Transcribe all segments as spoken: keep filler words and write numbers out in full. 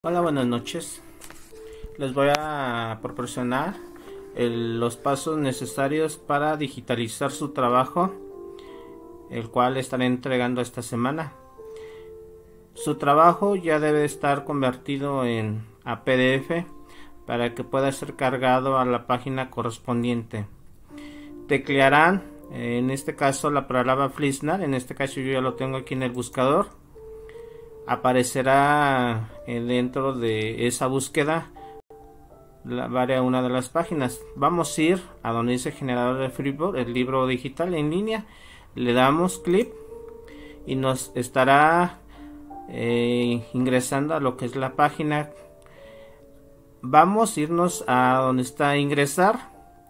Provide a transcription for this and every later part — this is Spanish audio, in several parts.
Hola, buenas noches. Les voy a proporcionar el- los pasos necesarios para digitalizar su trabajo, el cual estaré entregando esta semana. Su trabajo ya debe estar convertido en a P D F para que pueda ser cargado a la página correspondiente. Teclearán, en este caso, la palabra Flisnar. En este caso yo ya lo tengo aquí en el buscador. Aparecerá dentro de esa búsqueda la, varia una de las páginas. Vamos a ir a donde dice generador de Freeboard, el libro digital en línea. Le damos clic y nos estará eh, ingresando a lo que es la página. Vamos a irnos a donde está ingresar.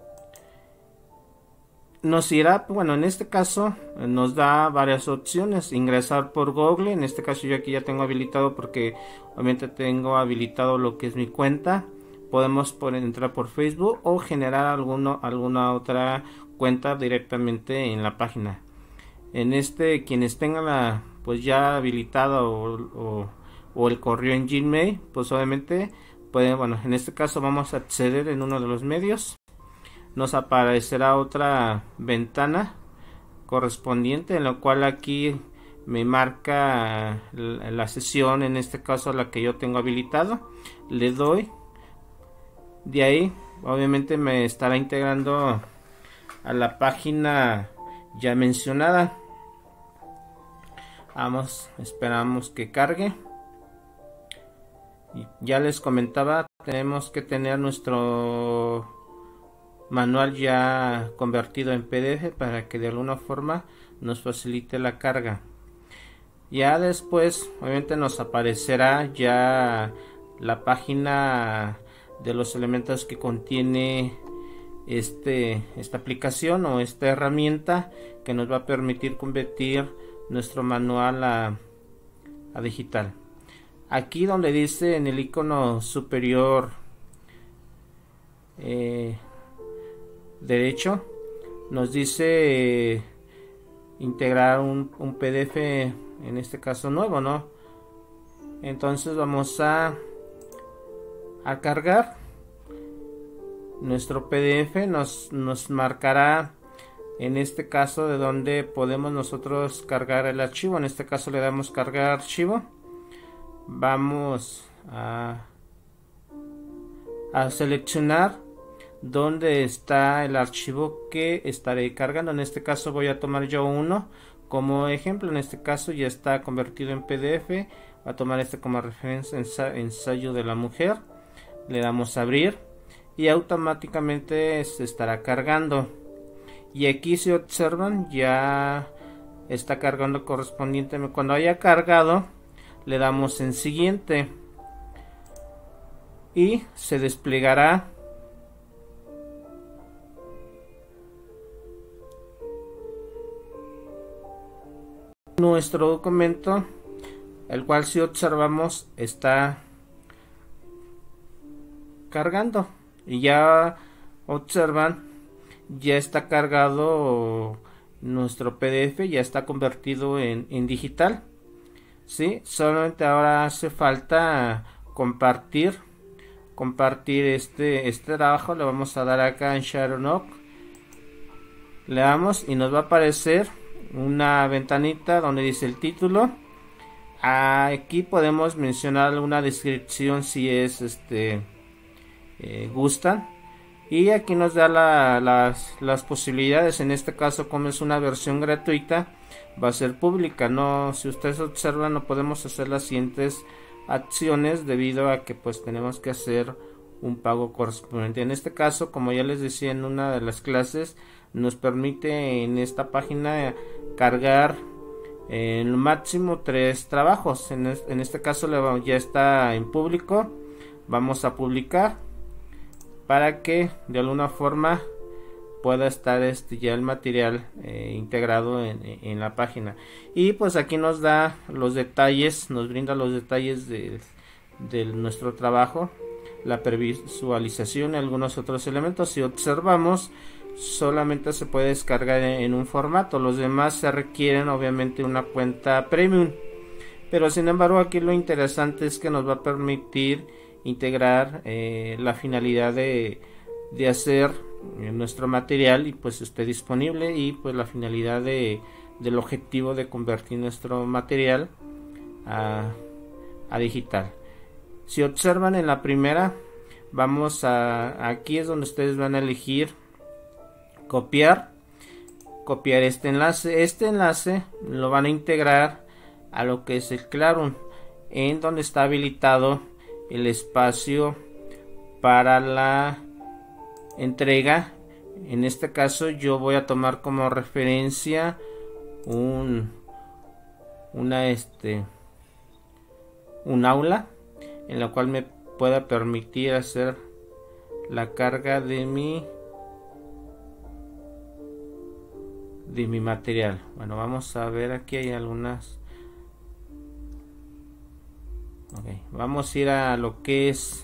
Nos irá, bueno, en este caso nos da varias opciones. Ingresar por Google, en este caso yo aquí ya tengo habilitado porque obviamente tengo habilitado lo que es mi cuenta. Podemos por, entrar por Facebook o generar alguno, alguna otra cuenta directamente en la página. En este, quienes tengan la, pues ya habilitado o, o, o el correo en Gmail, pues obviamente pueden, bueno, en este caso vamos a acceder en uno de los medios. Nos aparecerá otra ventana correspondiente, en la cual aquí me marca la, la sesión, en este caso la que yo tengo habilitado. Le doy, de ahí obviamente me estará integrando a la página ya mencionada. Vamos, esperamos que cargue. Y ya les comentaba, tenemos que tener nuestro manual ya convertido en P D F para que de alguna forma nos facilite la carga. Ya después obviamente nos aparecerá ya la página de los elementos que contiene este esta aplicación o esta herramienta que nos va a permitir convertir nuestro manual a, a digital. Aquí donde dice en el icono superior eh, derecho, nos dice eh, integrar un, un P D F, en este caso nuevo, ¿no? Entonces vamos a a cargar nuestro P D F. Nos, nos marcará en este caso de donde podemos nosotros cargar el archivo. En este caso le damos cargar archivo. Vamos a, a seleccionar donde está el archivo que estaré cargando. En este caso voy a tomar yo uno como ejemplo. En este caso ya está convertido en P D F. Voy a tomar este como referencia, ensayo de la mujer. Le damos a abrir y automáticamente se estará cargando. Y aquí, si observan, ya está cargando correspondientemente. Cuando haya cargado, le damos en siguiente y se desplegará nuestro documento, el cual, si observamos, está cargando. Y ya observan, ya está cargado nuestro P D F, ya está convertido en, en digital. ¿Sí? Solamente ahora hace falta compartir compartir este, este trabajo. Le vamos a dar acá en Share Now, le damos y nos va a aparecer una ventanita donde dice el título. Aquí podemos mencionar alguna descripción si es este eh, gustan, y aquí nos da la, las, las posibilidades. En este caso, como es una versión gratuita, va a ser pública. No, si ustedes observan, no podemos hacer las siguientes acciones debido a que pues tenemos que hacer un pago correspondiente. En este caso, como ya les decía en una de las clases, nos permite en esta página cargar en lo máximo tres trabajos. En, es, en este caso ya está en público. Vamos a publicar para que de alguna forma pueda estar este ya el material eh, integrado en, en la página. Y pues aquí nos da los detalles, nos brinda los detalles de, de nuestro trabajo, la previsualización y algunos otros elementos. Si observamos, solamente se puede descargar en, en un formato. Los demás se requieren obviamente una cuenta premium. pero sin embargo aquí lo interesante es que nos va a permitir integrar eh, la finalidad de, de hacer eh, nuestro material y pues esté disponible, y pues la finalidad de, del objetivo de convertir nuestro material a, a digital. Si observan en la primera, vamos a, aquí es donde ustedes van a elegir copiar, copiar este enlace. Este enlace lo van a integrar a lo que es el Classroom, en donde está habilitado el espacio para la entrega. En este caso yo voy a tomar como referencia un una este un aula en la cual me pueda permitir hacer la carga de mi de mi material. Bueno, vamos a ver, aquí hay algunas. Okay, vamos a ir a lo que es,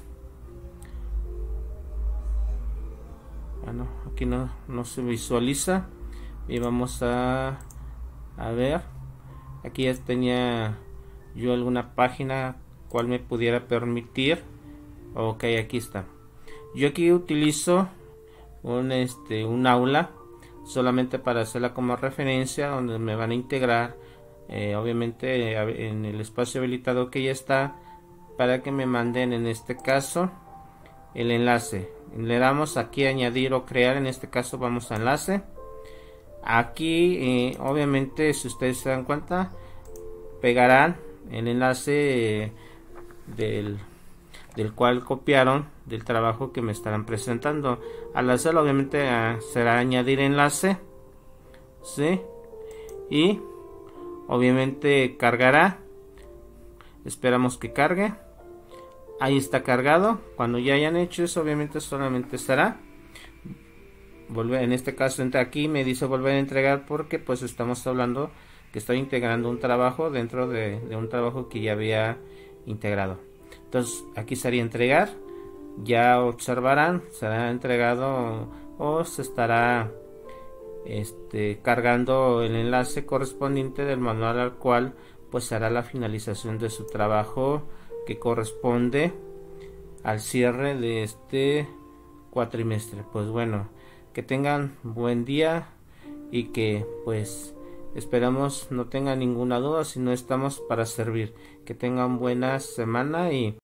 bueno, aquí no, no se visualiza, y vamos a a ver, aquí ya tenía yo alguna página cual me pudiera permitir. Ok, aquí está. Yo aquí utilizo un este un aula solamente para hacerla como referencia, donde me van a integrar eh, obviamente eh, en el espacio habilitado que ya está, para que me manden en este caso el enlace. Le damos aquí a añadir o crear, en este caso vamos a enlace. Aquí eh, obviamente, si ustedes se dan cuenta, pegarán el enlace eh, del del cual copiaron del trabajo que me estarán presentando. Al hacerlo obviamente uh, será añadir enlace, ¿sí? Y obviamente cargará, esperamos que cargue. Ahí está cargado. Cuando ya hayan hecho eso, obviamente solamente estará volver, en este caso entra aquí, me dice volver a entregar, porque pues estamos hablando que estoy integrando un trabajo dentro de, de un trabajo que ya había integrado. Entonces aquí sería entregar, ya observarán, será entregado o se estará este, cargando el enlace correspondiente del manual, al cual pues será la finalización de su trabajo, que corresponde al cierre de este cuatrimestre. Pues bueno, que tengan buen día y que pues esperamos no tengan ninguna duda, si no estamos para servir. Que tengan buena semana y